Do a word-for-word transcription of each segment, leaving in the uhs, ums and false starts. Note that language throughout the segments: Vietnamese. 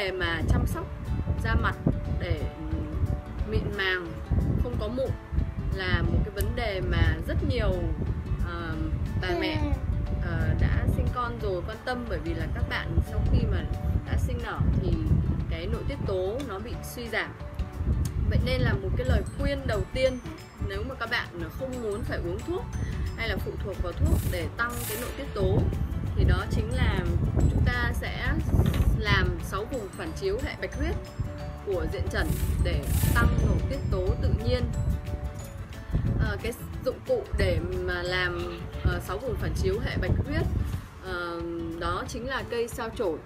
đề mà chăm sóc da mặt để mịn màng, không có mụn là một cái vấn đề mà rất nhiều uh, bà mẹ uh, đã sinh con rồi quan tâm, bởi vì là các bạn sau khi mà đã sinh nở thì cái nội tiết tố nó bị suy giảm. Vậy nên là một cái lời khuyên đầu tiên, nếu mà các bạn không muốn phải uống thuốc hay là phụ thuộc vào thuốc để tăng cái nội tiết tố, thì đó chính là chúng ta sẽ làm sáu vùng phản chiếu hệ bạch huyết của diện trần để tăng nội tiết tố tự nhiên. À, cái dụng cụ để mà làm uh, sáu vùng phản chiếu hệ bạch huyết uh, đó chính là cây sao chổi.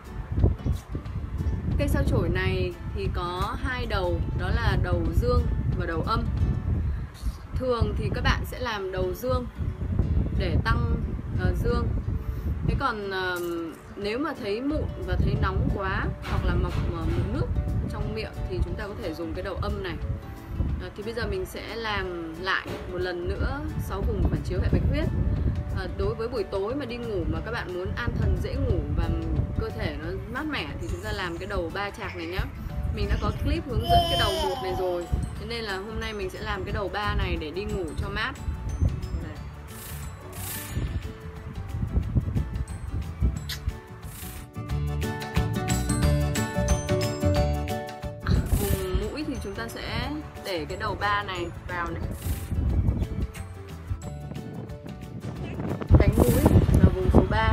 Cây sao chổi này thì có hai đầu, đó là đầu dương và đầu âm. Thường thì các bạn sẽ làm đầu dương để tăng uh, dương. Thế còn uh, nếu mà thấy mụn và thấy nóng quá hoặc là mọc uh, mụn nước trong miệng thì chúng ta có thể dùng cái đầu âm này. uh, Thì bây giờ mình sẽ làm lại một lần nữa sáu vùng phản chiếu hệ bạch huyết. uh, Đối với buổi tối mà đi ngủ mà các bạn muốn an thần dễ ngủ và cơ thể nó mát mẻ thì chúng ta làm cái đầu ba chạc này nhá. Mình đã có clip hướng dẫn cái đầu một này rồi, thế nên là hôm nay mình sẽ làm cái đầu ba này để đi ngủ cho mát. Vùng mũi thì chúng ta sẽ để cái đầu ba này vào này. Cánh mũi là vùng số ba.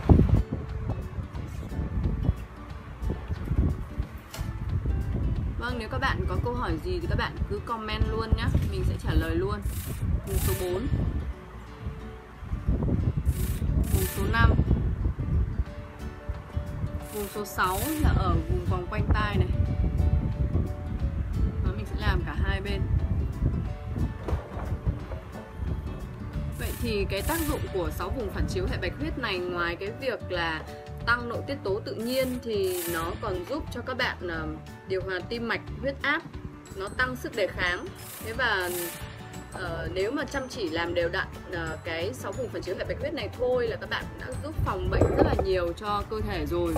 Vâng, nếu các bạn có câu hỏi gì thì các bạn cứ comment luôn nhé, mình sẽ trả lời luôn. Vùng số bốn, vùng số năm, vùng số sáu là ở vùng vòng quanh tai này. Và mình sẽ làm cả hai bên. Vậy thì cái tác dụng của sáu vùng phản chiếu hệ bạch huyết này, ngoài cái việc là tăng nội tiết tố tự nhiên thì nó còn giúp cho các bạn uh, điều hòa tim mạch, huyết áp, nó tăng sức đề kháng. Thế và uh, nếu mà chăm chỉ làm đều đặn uh, cái sáu vùng phản chiếu hệ bạch huyết này thôi là các bạn đã giúp phòng bệnh rất là nhiều cho cơ thể rồi.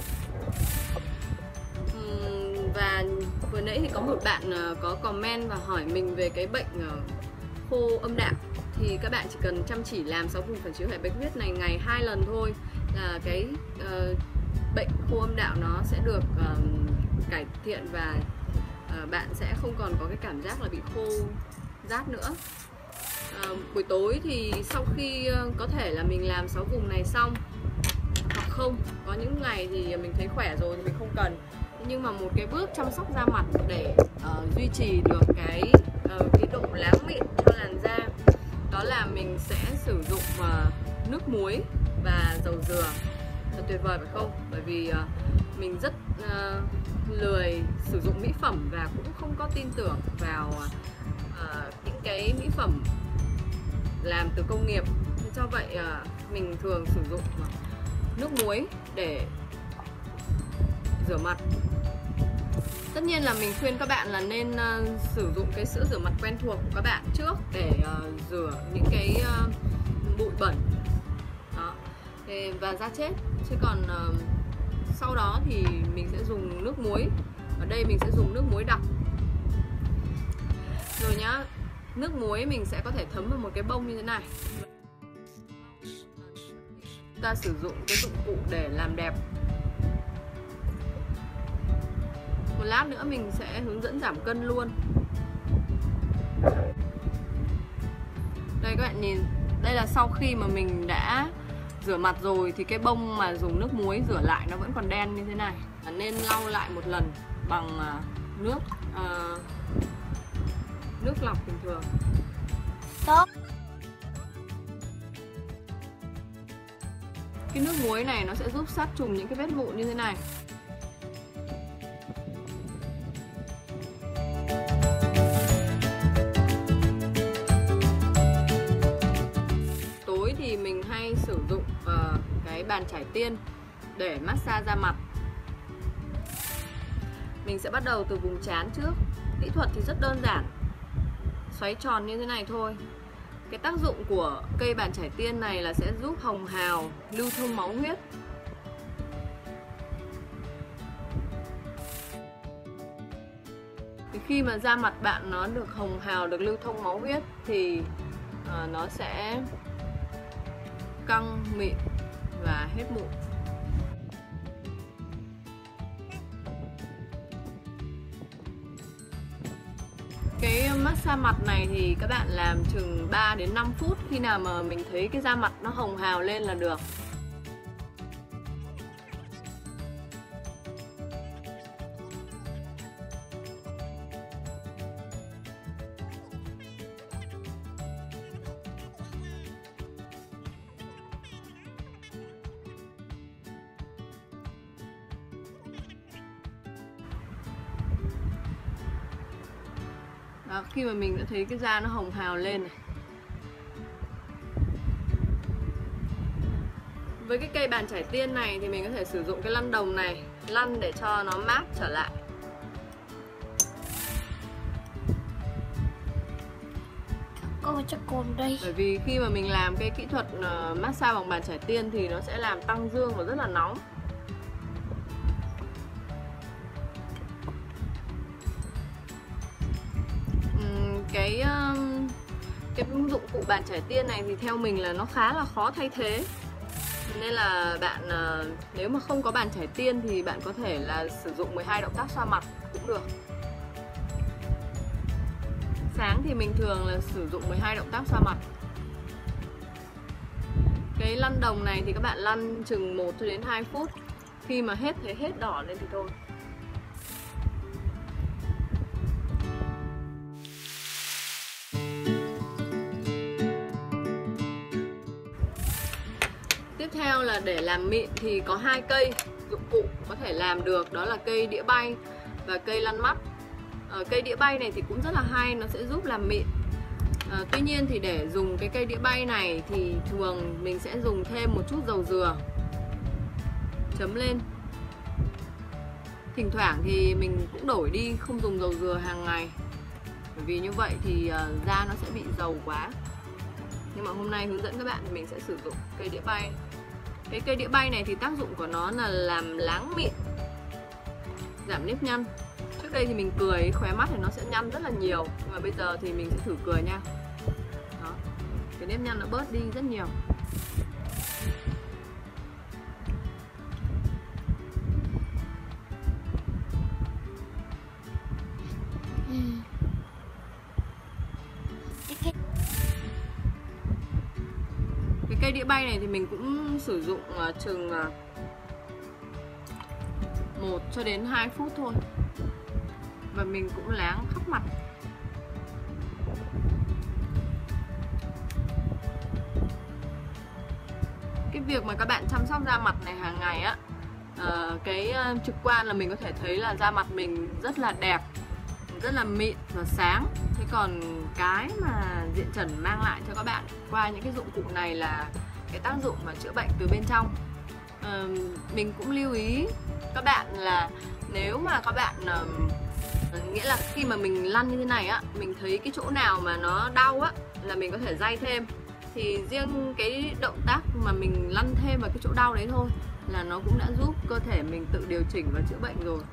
Uhm, và vừa nãy thì có một bạn uh, có comment và hỏi mình về cái bệnh uh, khô âm đạo. Thì các bạn chỉ cần chăm chỉ làm sáu vùng phản chiếu hệ bạch huyết này ngày hai lần thôi là cái uh, bệnh khô âm đạo nó sẽ được uh, cải thiện và uh, bạn sẽ không còn có cái cảm giác là bị khô rát nữa. Uh, buổi tối thì sau khi uh, có thể là mình làm sáu vùng này xong, hoặc không, có những ngày thì mình thấy khỏe rồi thì mình không cần. Nhưng mà một cái bước chăm sóc da mặt để uh, duy trì được cái uh, cái độ láng mịn cho làn da, đó là mình sẽ sử dụng uh, nước muối và dầu dừa. Thật tuyệt vời phải không? Bởi vì uh, mình rất uh, lười sử dụng mỹ phẩm và cũng không có tin tưởng vào uh, những cái mỹ phẩm làm từ công nghiệp. Do vậy uh, mình thường sử dụng nước muối để rửa mặt. Tất nhiên là mình khuyên các bạn là nên uh, sử dụng cái sữa rửa mặt quen thuộc của các bạn trước để uh, rửa những cái uh, bụi bẩn đó, để, và da chết. Chứ còn uh, sau đó thì mình sẽ dùng nước muối. Ở đây mình sẽ dùng nước muối đặc. Rồi nhá, nước muối mình sẽ có thể thấm vào một cái bông như thế này. Chúng ta sử dụng cái dụng cụ để làm đẹp. Một lát nữa mình sẽ hướng dẫn giảm cân luôn. Đây các bạn nhìn, đây là sau khi mà mình đã rửa mặt rồi thì cái bông mà dùng nước muối rửa lại nó vẫn còn đen như thế này. Nên lau lại một lần bằng nước uh, nước lọc bình thường. Tốt. Cái nước muối này nó sẽ giúp sát trùng những cái vết mụn như thế này. Tối thì mình hay sử dụng uh, cái bàn chải tiên để massage da mặt. Mình sẽ bắt đầu từ vùng trán trước. Kỹ thuật thì rất đơn giản, xoáy tròn như thế này thôi. Cái tác dụng của cây bàn chải tiên này là sẽ giúp hồng hào, lưu thông máu huyết. Khi mà da mặt bạn nó được hồng hào, được lưu thông máu huyết thì uh, nó sẽ căng, mịn và hết mụn. Cái massage mặt này thì các bạn làm chừng ba đến năm phút. Khi nào mà mình thấy cái da mặt nó hồng hào lên là được. Đó, khi mà mình đã thấy cái da nó hồng hào lên này. Với cái cây bàn chải tiên này thì mình có thể sử dụng cái lăn đồng này lăn để cho nó mát trở lại. Có chắc cồn đây. Bởi vì khi mà mình làm cái kỹ thuật massage bằng bàn chải tiên thì nó sẽ làm tăng dương và rất là nóng. Cái cái dụng cụ bàn chải tiên này thì theo mình là nó khá là khó thay thế, nên là bạn nếu mà không có bàn chải tiên thì bạn có thể là sử dụng mười hai động tác xoa mặt cũng được. Sáng thì mình thường là sử dụng mười hai động tác xoa mặt. Cái lăn đồng này thì các bạn lăn chừng một cho đến hai phút. Khi mà hết thấy hết đỏ lên thì thôi. Tiếp theo là để làm mịn thì có hai cây dụng cụ có thể làm được, đó là cây đĩa bay và cây lăn mắt. À, cây đĩa bay này thì cũng rất là hay, nó sẽ giúp làm mịn. À, tuy nhiên thì để dùng cái cây đĩa bay này thì thường mình sẽ dùng thêm một chút dầu dừa chấm lên. Thỉnh thoảng thì mình cũng đổi đi không dùng dầu dừa hàng ngày, bởi vì như vậy thì uh, da nó sẽ bị dầu quá. Nhưng mà hôm nay hướng dẫn các bạn thì mình sẽ sử dụng cây đĩa bay. Cái cây đĩa bay này thì tác dụng của nó là làm láng mịn, giảm nếp nhăn. Trước đây thì mình cười khóe mắt thì nó sẽ nhăn rất là nhiều, nhưng mà bây giờ thì mình sẽ thử cười nha. Đó, cái nếp nhăn nó bớt đi rất nhiều. Cái cây đĩa bay này thì mình cũng sử dụng uh, chừng uh, một cho đến hai phút thôi. Và mình cũng láng khắp mặt. Cái việc mà các bạn chăm sóc da mặt này hàng ngày á, uh, cái uh, trực quan là mình có thể thấy là da mặt mình rất là đẹp, rất là mịn và sáng. Thế còn cái mà Diện Trần mang lại cho các bạn qua những cái dụng cụ này là cái tác dụng mà chữa bệnh từ bên trong. à, Mình cũng lưu ý các bạn là nếu mà các bạn uh, nghĩa là khi mà mình lăn như thế này á, mình thấy cái chỗ nào mà nó đau á là mình có thể day thêm. Thì riêng cái động tác mà mình lăn thêm vào cái chỗ đau đấy thôi là nó cũng đã giúp cơ thể mình tự điều chỉnh và chữa bệnh rồi.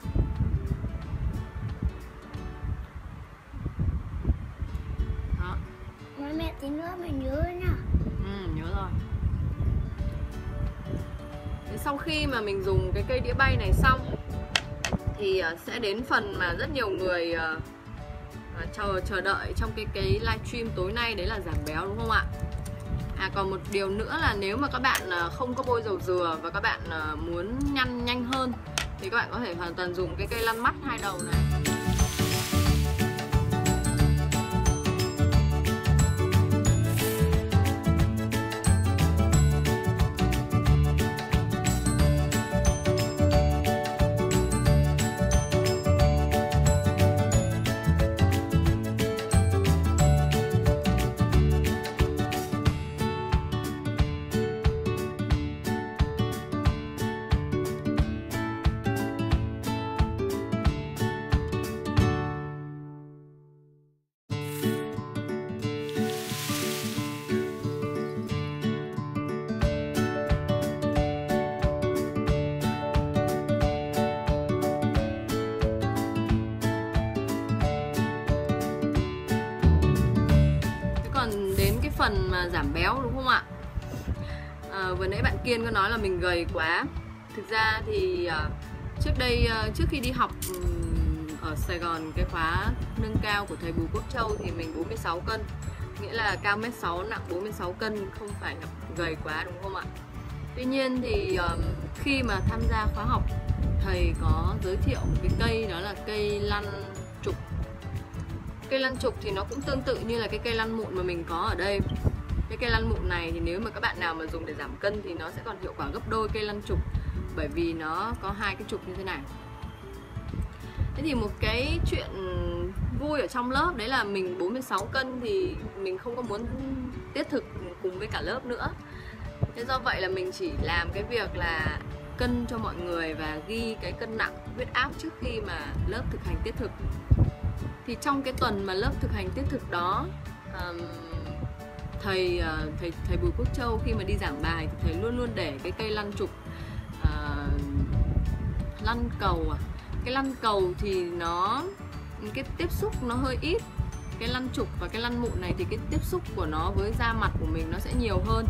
Mẹ tí nữa mình nhớ nha. Ừ, nhớ rồi. Thế sau khi mà mình dùng cái cây đĩa bay này xong thì sẽ đến phần mà rất nhiều người uh, chờ chờ đợi trong cái cái livestream tối nay, đấy là giảm béo, đúng không ạ? À, còn một điều nữa là nếu mà các bạn uh, không có bôi dầu dừa và các bạn uh, muốn nhăn nhanh hơn thì các bạn có thể hoàn toàn dùng cái cây lăn mắt hai đầu này. phần mà giảm béo đúng không ạ? À, vừa nãy bạn Kiên có nói là mình gầy quá. Thực ra thì uh, trước đây uh, trước khi đi học um, ở Sài Gòn cái khóa nâng cao của thầy Bùi Quốc Châu thì mình bốn mươi sáu cân, nghĩa là cao mét sáu, nặng bốn mươi sáu cân, không phải là gầy quá đúng không ạ? Tuy nhiên thì um, khi mà tham gia khóa học, thầy có giới thiệu một cái cây, đó là cây lăn trục. Cây lăn trục thì nó cũng tương tự như là cái cây lăn mụn mà mình có ở đây. Cái cây lăn mụn này thì nếu mà các bạn nào mà dùng để giảm cân thì nó sẽ còn hiệu quả gấp đôi cây lăn trục, bởi vì nó có hai cái trục như thế này. Thế thì một cái chuyện vui ở trong lớp đấy là mình bốn mươi sáu cân thì mình không có muốn tiết thực cùng với cả lớp nữa. Thế do vậy là mình chỉ làm cái việc là cân cho mọi người và ghi cái cân nặng, huyết áp trước khi mà lớp thực hành tiết thực. Thì trong cái tuần mà lớp thực hành tiết thực đó, um, thầy, uh, thầy thầy Bùi Quốc Châu khi mà đi giảng bài thì thầy luôn luôn để cái cây lăn trục, uh, lăn cầu à. Cái lăn cầu thì nó cái tiếp xúc nó hơi ít. Cái lăn trục và cái lăn mụn này thì cái tiếp xúc của nó với da mặt của mình nó sẽ nhiều hơn.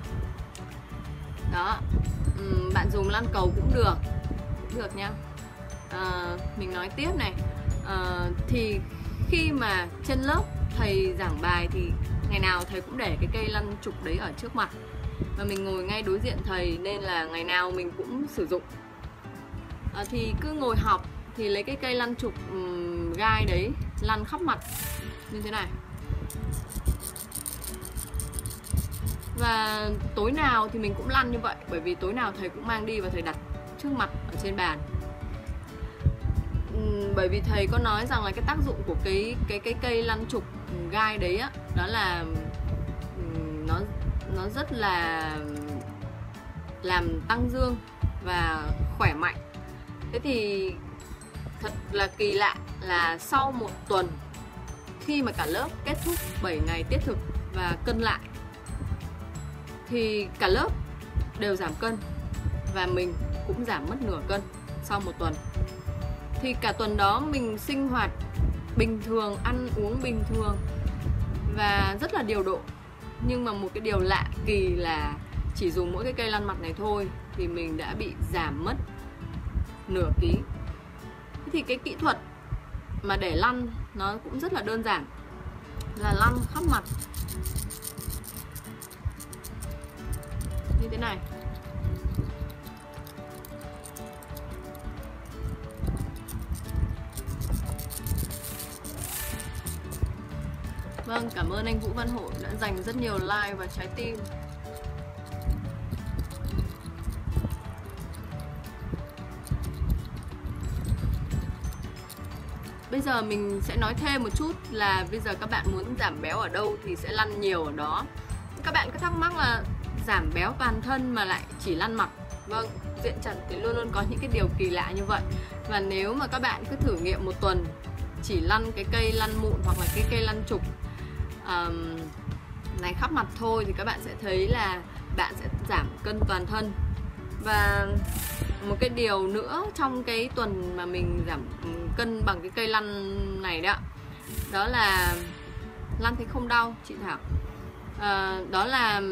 Đó, uhm, bạn dùng lăn cầu cũng được, cũng được nha. À, mình nói tiếp này, à, thì khi mà trên lớp thầy giảng bài thì ngày nào thầy cũng để cái cây lăn trục đấy ở trước mặt, và mình ngồi ngay đối diện thầy nên là ngày nào mình cũng sử dụng. À, thì cứ ngồi học thì lấy cái cây lăn trục um, gai đấy lăn khắp mặt như thế này. Và tối nào thì mình cũng lăn như vậy, bởi vì tối nào thầy cũng mang đi và thầy đặt trước mặt ở trên bàn. Uhm, bởi vì thầy có nói rằng là cái tác dụng của cái cái cái cây lăn trục gai đấy á, đó là um, nó nó rất là làm tăng dương và khỏe mạnh. Thế thì thật là kỳ lạ là sau một tuần, khi mà cả lớp kết thúc bảy ngày tiết thực và cân lại, thì cả lớp đều giảm cân và mình cũng giảm mất nửa cân sau một tuần. Thì cả tuần đó mình sinh hoạt bình thường, ăn uống bình thường và rất là điều độ. Nhưng mà một cái điều lạ kỳ là chỉ dùng mỗi cái cây lăn mặt này thôi thì mình đã bị giảm mất nửa ký. Thì cái kỹ thuật mà để lăn nó cũng rất là đơn giản, là lăn khắp mặt như thế này. Vâng, cảm ơn anh Vũ Văn Hội đã dành rất nhiều like và trái tim. Bây giờ mình sẽ nói thêm một chút là bây giờ các bạn muốn giảm béo ở đâu thì sẽ lăn nhiều ở đó. Các bạn cứ thắc mắc là giảm béo toàn thân mà lại chỉ lăn mặt. Vâng, Diện Trần thì luôn luôn có những cái điều kỳ lạ như vậy. Và nếu mà các bạn cứ thử nghiệm một tuần chỉ lăn cái cây lăn mụn hoặc là cái cây lăn trục um, này khắp mặt thôi, thì các bạn sẽ thấy là bạn sẽ giảm cân toàn thân. Và một cái điều nữa trong cái tuần mà mình giảm cân bằng cái cây lăn này đó, đó là lăn thì không đau chị Thảo. À, đó là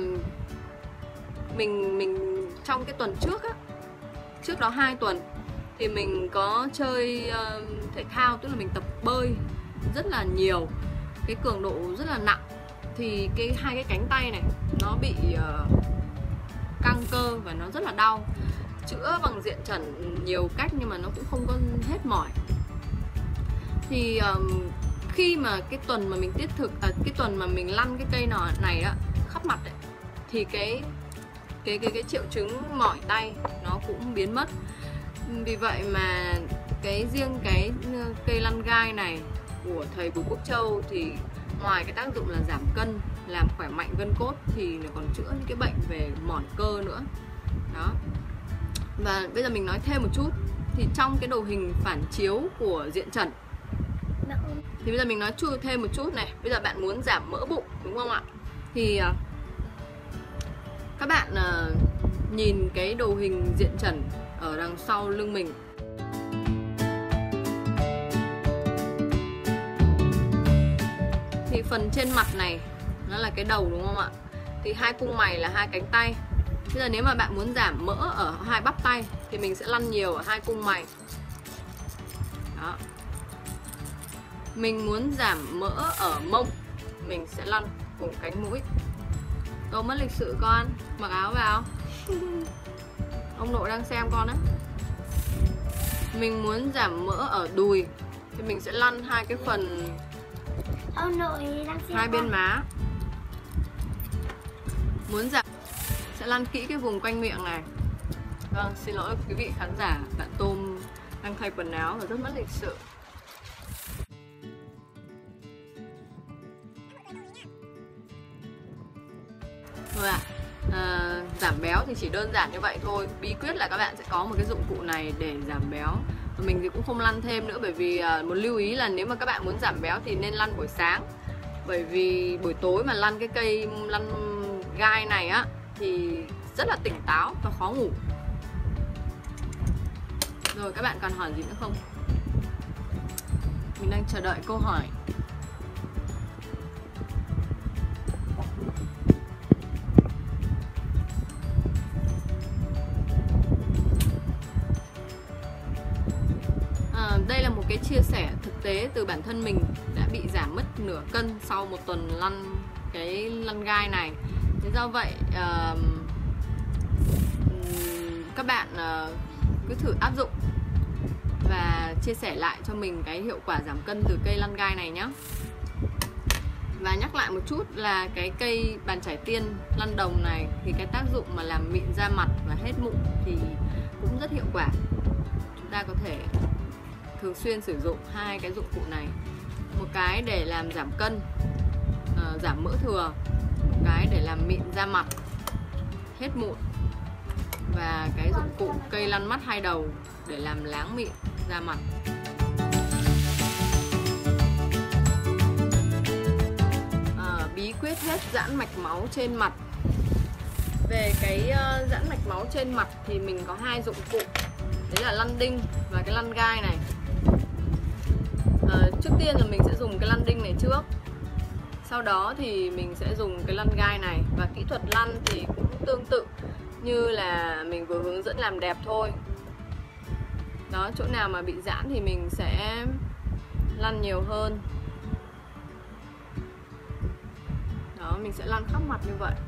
mình mình trong cái tuần trước á, trước đó hai tuần thì mình có chơi uh, thể thao, tức là mình tập bơi rất là nhiều, cái cường độ rất là nặng. Thì cái hai cái cánh tay này nó bị uh, căng cơ và nó rất là đau. Chữa bằng Diện Trần nhiều cách nhưng mà nó cũng không có hết mỏi. Thì um, khi mà cái tuần mà mình tiết thực, à, cái tuần mà mình lăn cái cây nọ này đó khắp mặt ấy, thì cái cái cái cái triệu chứng mỏi tay nó cũng biến mất. Vì vậy mà cái riêng cái cây lăn gai này của thầy Bùi Quốc Châu thì ngoài cái tác dụng là giảm cân, làm khỏe mạnh gân cốt, thì nó còn chữa những cái bệnh về mỏi cơ nữa. Đó. Và bây giờ mình nói thêm một chút, thì trong cái đồ hình phản chiếu của Diện Trần thì bây giờ mình nói chui thêm một chút này. Bây giờ bạn muốn giảm mỡ bụng đúng không ạ? Thì các bạn nhìn cái đồ hình Diện Trần ở đằng sau lưng mình. Thì phần trên mặt này nó là cái đầu đúng không ạ? Thì hai cung mày là hai cánh tay. Bây giờ nếu mà bạn muốn giảm mỡ ở hai bắp tay thì mình sẽ lăn nhiều ở hai cung mày. Đó. Mình muốn giảm mỡ ở mông, mình sẽ lăn vùng cánh mũi. Đâu mất lịch sự con, mặc áo vào. Ông nội đang xem con á. Mình muốn giảm mỡ ở đùi thì mình sẽ lăn hai cái phần Ông nội đang xem hai bên con. má. Muốn giảm sẽ lăn kỹ cái vùng quanh miệng này. Vâng, xin lỗi quý vị khán giả, bạn Tôm đang thay quần áo và rất mất lịch sự. Rồi ạ, à, giảm béo thì chỉ đơn giản như vậy thôi. Bí quyết là các bạn sẽ có một cái dụng cụ này để giảm béo. Và mình thì cũng không lăn thêm nữa, bởi vì à, một lưu ý là nếu mà các bạn muốn giảm béo thì nên lăn buổi sáng. Bởi vì buổi tối mà lăn cái cây lăn gai này á thì rất là tỉnh táo và khó ngủ. Rồi, các bạn còn hỏi gì nữa không? Mình đang chờ đợi câu hỏi. À, đây là một cái chia sẻ thực tế từ bản thân mình đã bị giảm mất nửa cân sau một tuần lăn cái lăn gai này. Thế do vậy uh, các bạn uh, cứ thử áp dụng và chia sẻ lại cho mình cái hiệu quả giảm cân từ cây lăn gai này nhé. Và nhắc lại một chút là cái cây bàn chải tiên lăn đồng này thì cái tác dụng mà làm mịn da mặt và hết mụn thì cũng rất hiệu quả. Chúng ta có thể thường xuyên sử dụng hai cái dụng cụ này. Một cái để làm giảm cân, uh, giảm mỡ thừa. Một cái để làm mịn da mặt, hết mụn. Và cái dụng cụ cây lăn mắt hai đầu để làm láng mịn da mặt. À, bí quyết hết giãn mạch máu trên mặt. Về cái uh, giãn mạch máu trên mặt thì mình có hai dụng cụ. Đấy là lăn đinh và cái lăn gai này. À, trước tiên là mình sẽ dùng cái lăn đinh này trước. Sau đó thì mình sẽ dùng cái lăn gai này. Và kỹ thuật lăn thì cũng tương tự như là mình vừa hướng dẫn làm đẹp thôi. Đó, chỗ nào mà bị giãn thì mình sẽ lăn nhiều hơn. Đó, mình sẽ lăn khắp mặt như vậy.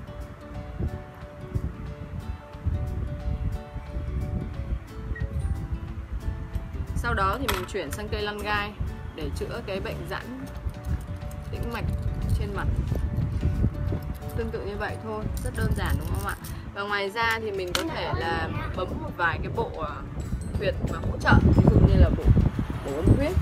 Sau đó thì mình chuyển sang cây lăn gai để chữa cái bệnh giãn tĩnh mạch trên mặt. Tương tự như vậy thôi, rất đơn giản đúng không ạ? Và ngoài ra thì mình có thể là bấm một vài cái bộ huyệt và hỗ trợ, ví dụ như là bộ bổ âm huyết.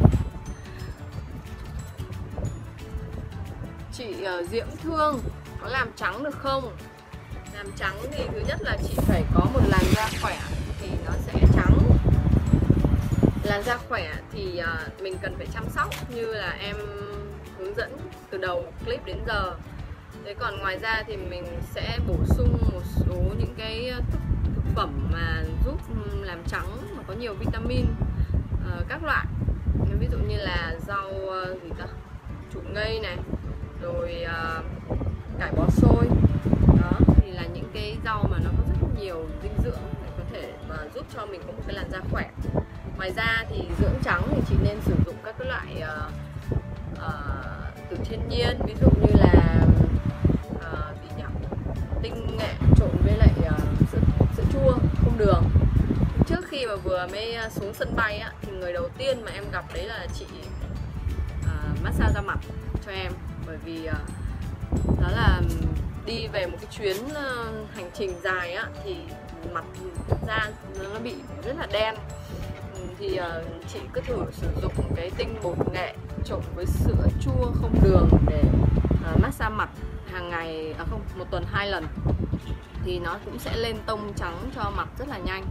Chị uh, Diễm Thương có làm trắng được không? Làm trắng thì thứ nhất là chị phải có một làn da khỏe thì nó sẽ trắng. Làn da khỏe thì uh, mình cần phải chăm sóc như là em hướng dẫn từ đầu clip đến giờ. Thế còn ngoài ra thì mình sẽ bổ sung một số những cái thực, thực phẩm mà giúp làm trắng mà có nhiều vitamin uh, các loại. Ví dụ như là rau uh, gì ta? Trụ ngây này, rồi uh, cải bó xôi. Đó thì là những cái rau mà nó có rất nhiều dinh dưỡng để có thể mà giúp cho mình có một cái làn da khỏe. Ngoài ra thì dưỡng trắng thì chị nên sử dụng các cái loại uh, uh, từ thiên nhiên, ví dụ như là uh, gì nhỉ? Tinh nghệ trộn với lại uh, sữa, sữa chua không đường. Trước khi mà vừa mới xuống sân bay á, thì người đầu tiên mà em gặp đấy là chị uh, massage da mặt cho em. Bởi vì uh, đó là đi về một cái chuyến uh, hành trình dài á, thì mặt da nó bị rất là đen. Thì uh, chị cứ thử sử dụng cái tinh bột nghệ trộn với sữa chua không đường để uh, massage mặt hàng ngày, à không, một tuần hai lần thì nó cũng sẽ lên tông trắng cho mặt rất là nhanh.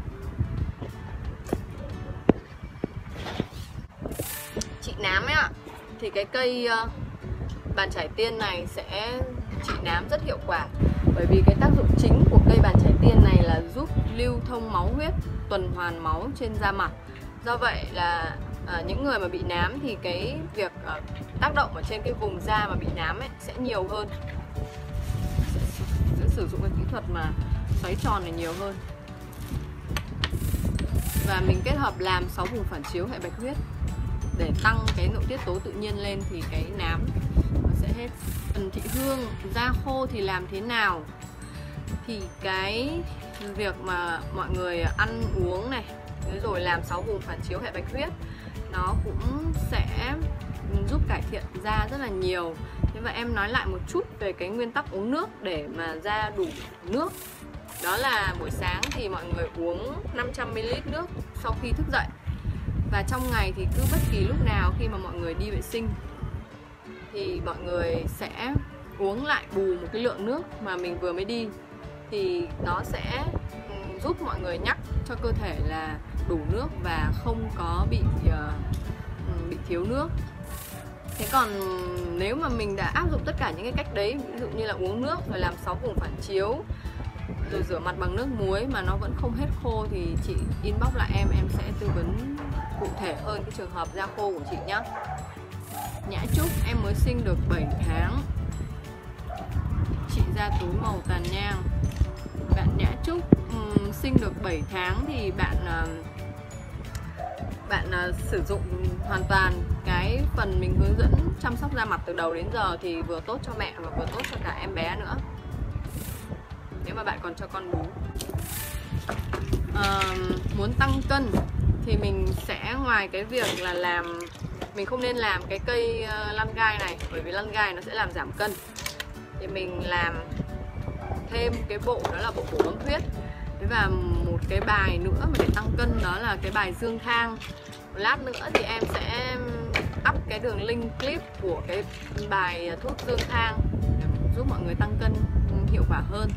Chị nám ấy ạ, thì cái cây uh, bàn chải tiên này sẽ trị nám rất hiệu quả. Bởi vì cái tác dụng chính của cây bàn chải tiên này là giúp lưu thông máu huyết, tuần hoàn máu trên da mặt. Do vậy là à, những người mà bị nám thì cái việc à, tác động ở trên cái vùng da mà bị nám ấy sẽ nhiều hơn. sử dụng cái kỹ thuật mà xoáy tròn này nhiều hơn. Và mình kết hợp làm sáu vùng phản chiếu hệ bạch huyết để tăng cái nội tiết tố tự nhiên lên thì cái nám nó sẽ hết. Trần Thị Hương, da khô thì làm thế nào? Thì cái việc mà mọi người ăn uống này rồi làm sáu vùng phản chiếu hệ bạch huyết nó cũng sẽ giúp cải thiện da rất là nhiều. Thế và em nói lại một chút về cái nguyên tắc uống nước để mà da đủ nước. Đó là buổi sáng thì mọi người uống năm trăm mi li lít nước sau khi thức dậy. Và trong ngày thì cứ bất kỳ lúc nào khi mà mọi người đi vệ sinh thì mọi người sẽ uống lại bù một cái lượng nước mà mình vừa mới đi. Thì nó sẽ giúp mọi người nhắc cho cơ thể là đủ nước và không có bị uh, bị thiếu nước. Thế còn nếu mà mình đã áp dụng tất cả những cái cách đấy, ví dụ như là uống nước rồi làm sáu vùng phản chiếu rồi rửa mặt bằng nước muối mà nó vẫn không hết khô thì chị inbox lại em, em sẽ tư vấn cụ thể hơn cái trường hợp da khô của chị nhé. Nhã Trúc, em mới sinh được bảy tháng, chị da túi màu tàn nhang. Bạn Nhã Trúc um, sinh được bảy tháng thì bạn uh, bạn uh, sử dụng hoàn toàn cái phần mình hướng dẫn chăm sóc da mặt từ đầu đến giờ thì vừa tốt cho mẹ và vừa tốt cho cả em bé nữa, nếu mà bạn còn cho con bú. Uh, muốn tăng cân thì mình sẽ ngoài cái việc là làm, mình không nên làm cái cây uh, lăn gai này, bởi vì lăn gai nó sẽ làm giảm cân. Thì mình làm thêm cái bộ đó là bộ bổ âm huyết. Thế và một cái bài nữa mà để tăng cân đó là cái bài dương thang. Lát nữa thì em sẽ up cái đường link clip của cái bài thuốc dương thang để giúp mọi người tăng cân hiệu quả hơn.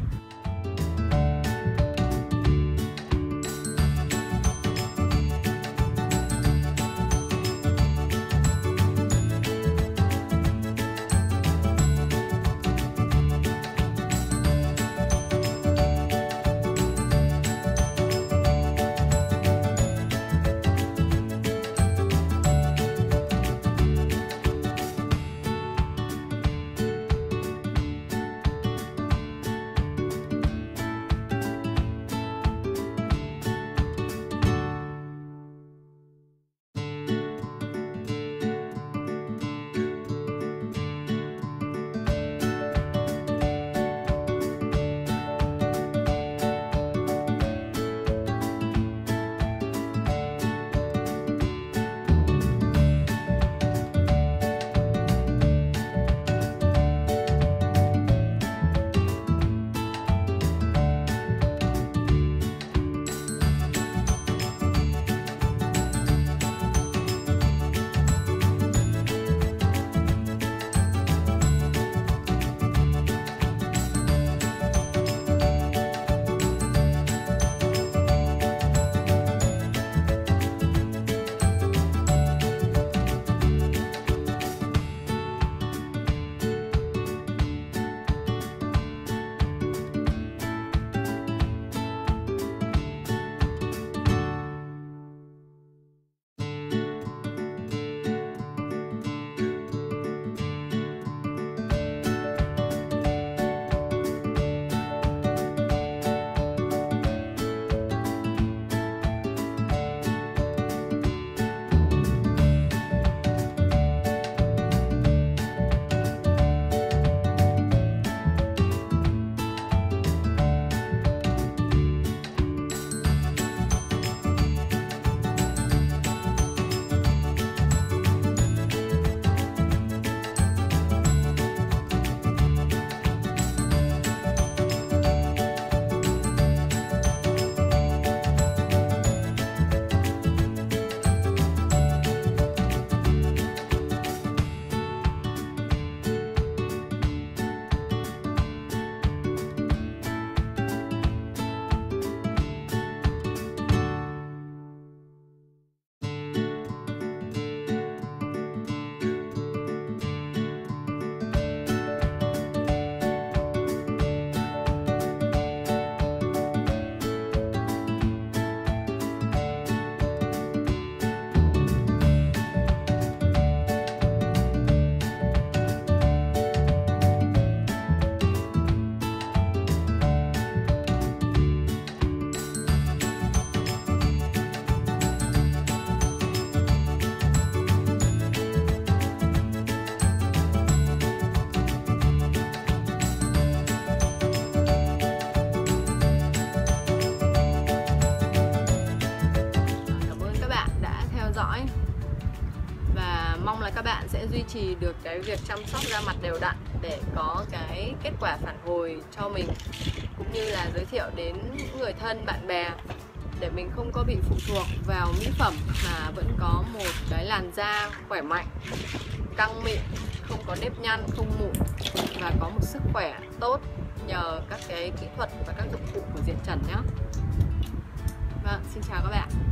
duy trì được cái việc chăm sóc da mặt đều đặn để có cái kết quả phản hồi cho mình, cũng như là giới thiệu đến những người thân, bạn bè, để mình không có bị phụ thuộc vào mỹ phẩm mà vẫn có một cái làn da khỏe mạnh, căng mịn, không có nếp nhăn, không mụn và có một sức khỏe tốt nhờ các cái kỹ thuật và các dụng cụ của Diện Trần nhé. Vâng, xin chào các bạn.